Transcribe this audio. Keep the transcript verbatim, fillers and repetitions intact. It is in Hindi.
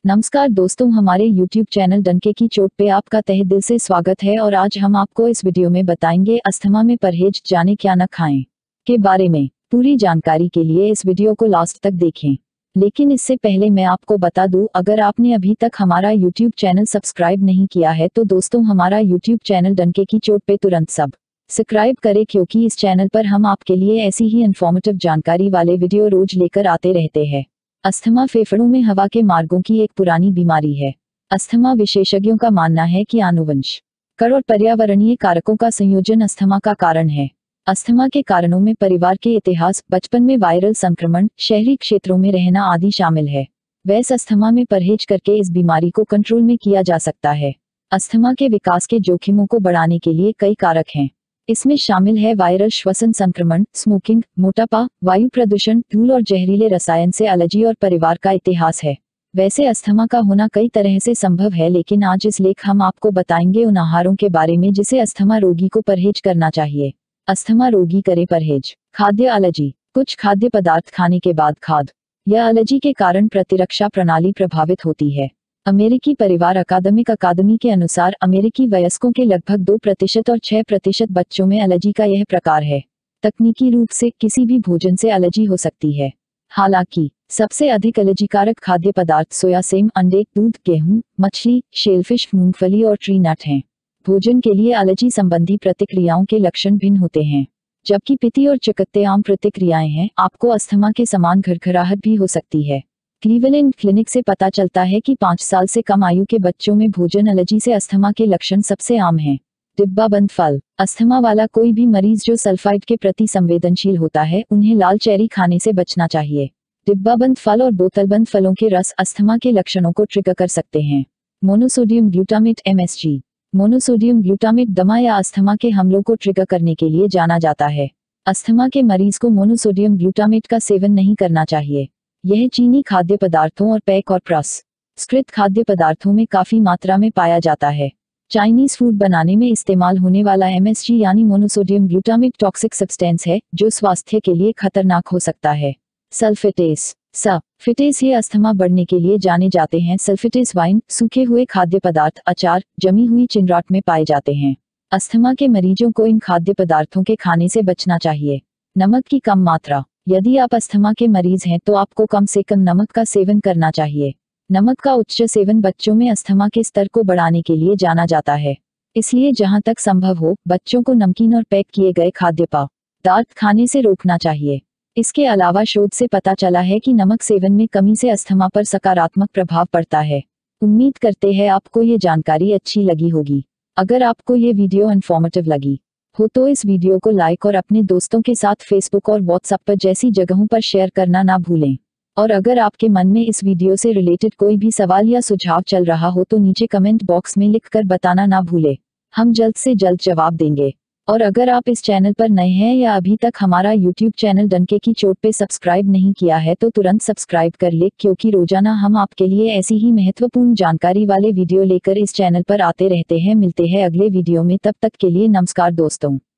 नमस्कार दोस्तों, हमारे YouTube चैनल डंके की चोट पे आपका तहे दिल से स्वागत है। और आज हम आपको इस वीडियो में बताएंगे अस्थमा में परहेज जाने क्या न खाएं के बारे में। पूरी जानकारी के लिए इस वीडियो को लास्ट तक देखें। लेकिन इससे पहले मैं आपको बता दूं, अगर आपने अभी तक हमारा YouTube चैनल सब्सक्राइब नहीं किया है तो दोस्तों हमारा YouTube चैनल डंके की चोट पे तुरंत सब्सक्राइब करें, क्योंकि इस चैनल पर हम आपके लिए ऐसी ही इन्फॉर्मेटिव जानकारी वाले वीडियो रोज लेकर आते रहते हैं। अस्थमा फेफड़ों में हवा के मार्गों की एक पुरानी बीमारी है। अस्थमा विशेषज्ञों का मानना है कि आनुवंशिक और पर्यावरणीय कारकों का संयोजन अस्थमा का कारण है। अस्थमा के कारणों में परिवार के इतिहास, बचपन में वायरल संक्रमण, शहरी क्षेत्रों में रहना आदि शामिल है। वैसे अस्थमा में परहेज करके इस बीमारी को कंट्रोल में किया जा सकता है। अस्थमा के विकास के जोखिमों को बढ़ाने के लिए कई कारक हैं। इसमें शामिल है वायरल श्वसन संक्रमण, स्मोकिंग, मोटापा, वायु प्रदूषण, धूल और जहरीले रसायन से एलर्जी और परिवार का इतिहास है। वैसे अस्थमा का होना कई तरह से संभव है, लेकिन आज इस लेख हम आपको बताएंगे उन आहारों के बारे में जिसे अस्थमा रोगी को परहेज करना चाहिए। अस्थमा रोगी करे परहेज। खाद्य एलर्जी। कुछ खाद्य पदार्थ खाने के बाद खाद्य या एलर्जी के कारण प्रतिरक्षा प्रणाली प्रभावित होती है। अमेरिकी परिवार अकादमिक अकादमी के अनुसार अमेरिकी वयस्कों के लगभग दो प्रतिशत और छह प्रतिशत बच्चों में एलर्जी का यह प्रकार है। तकनीकी रूप से किसी भी भोजन से एलर्जी हो सकती है। हालांकि सबसे अधिक एलर्जीकारक खाद्य पदार्थ सोया, सेम, अंडे, दूध, गेहूं, मछली, शेलफिश, मूंगफली और ट्री नट हैं। भोजन के लिए एलर्जी संबंधी प्रतिक्रियाओं के लक्षण भिन्न होते हैं। जबकि पित्ती और चिकित्सीय आम प्रतिक्रियाएं हैं, आपको अस्थमा के समान घरघराहट भी हो सकती है। क्लीवलैंड क्लिनिक से पता चलता है कि पाँच साल से कम आयु के बच्चों में भोजन एलर्जी से अस्थमा के लक्षण सबसे आम हैं। डिब्बाबंद फल। अस्थमा वाला कोई भी मरीज जो सल्फाइड के प्रति संवेदनशील होता है, उन्हें लाल चेरी खाने से बचना चाहिए। डिब्बाबंद फल और बोतलबंद फलों के रस अस्थमा के लक्षणों को ट्रिगर कर सकते हैं। Monosodium glutamate M S G. Monosodium glutamate दमा या अस्थमा के हमलों को ट्रिगर करने के लिए जाना जाता है। अस्थमा के मरीज को मोनोसोडियम ग्लूटामेट का सेवन नहीं करना चाहिए। यह चीनी खाद्य पदार्थों और पैक और प्रसंस्कृत खाद्य पदार्थों में काफी मात्रा में पाया जाता है। चाइनीज फूड बनाने में इस्तेमाल होने वाला एम एस जी यानी मोनोसोडियम ग्लूटामेट टॉक्सिक सब्सटेंस है, जो स्वास्थ्य के लिए खतरनाक हो सकता है। सल्फेटेस। सल्फेटेस ये अस्थमा बढ़ने के लिए जाने जाते हैं। सल्फेटेस वाइन, सूखे हुए खाद्य पदार्थ, अचार, जमी हुई चिनराट में पाए जाते हैं। अस्थमा के मरीजों को इन खाद्य पदार्थों के खाने से बचना चाहिए। नमक की कम मात्रा। यदि आप अस्थमा के मरीज हैं तो आपको कम से कम नमक का सेवन करना चाहिए। नमक का उच्च सेवन बच्चों में अस्थमा के स्तर को बढ़ाने के लिए जाना जाता है। इसलिए जहां तक संभव हो, बच्चों को नमकीन और पैक किए गए खाद्य पदार्थ खाने से रोकना चाहिए। इसके अलावा शोध से पता चला है कि नमक सेवन में कमी से अस्थमा पर सकारात्मक प्रभाव पड़ता है। उम्मीद करते हैं आपको ये जानकारी अच्छी लगी होगी। अगर आपको ये वीडियो इन्फॉर्मेटिव लगी हो तो इस वीडियो को लाइक और अपने दोस्तों के साथ फेसबुक और व्हाट्सएप पर जैसी जगहों पर शेयर करना ना भूलें। और अगर आपके मन में इस वीडियो से रिलेटेड कोई भी सवाल या सुझाव चल रहा हो तो नीचे कमेंट बॉक्स में लिख कर बताना ना भूलें। हम जल्द से जल्द जवाब देंगे। और अगर आप इस चैनल पर नए हैं या अभी तक हमारा यूट्यूब चैनल डंके की चोट पे सब्सक्राइब नहीं किया है तो तुरंत सब्सक्राइब कर ले, क्योंकि रोजाना हम आपके लिए ऐसी ही महत्वपूर्ण जानकारी वाले वीडियो लेकर इस चैनल पर आते रहते हैं। मिलते हैं अगले वीडियो में, तब तक के लिए नमस्कार दोस्तों।